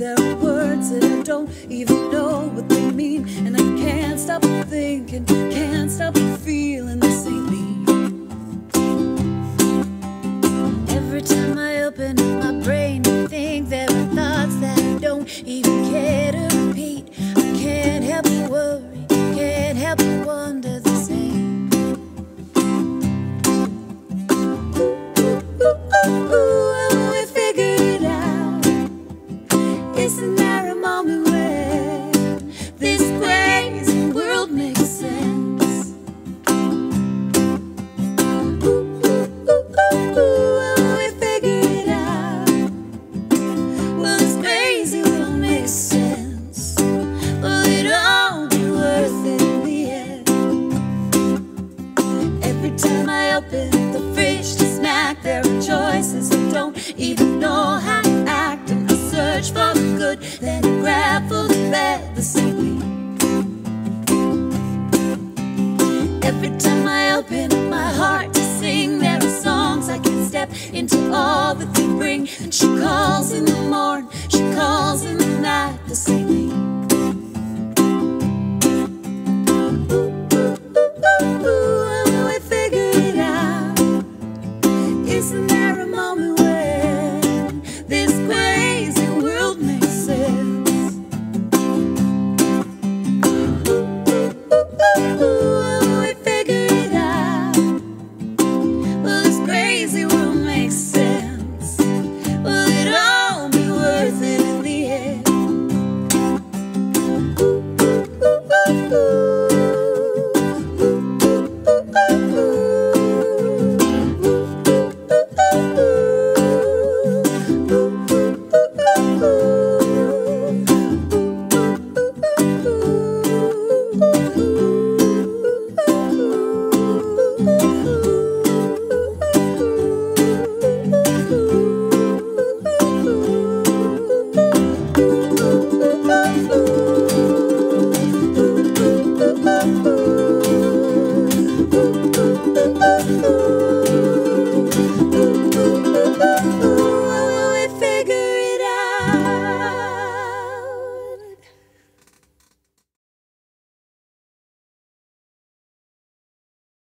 There are words that I don't even know what they mean, and I can't stop thinking, can't stop feeling this ain't me. Every time I open up my brain to think, there are thoughts that I don't even care to repeat. I can't help but worry, can't help but wonder the same. Ooh, we figured it out. Isn't there a moment when this crazy world makes sense? We figured it out. Well, this crazy world makes sense. Will it all be worth it in the end? Every time I open the fridge to snack, there are choices I don't even know how to act, and I search for the good, then I grab for the bad the same way. Every time I open up my heart to sing, there are songs I can step into all that they bring. And she calls in the morning, she calls in the night the same.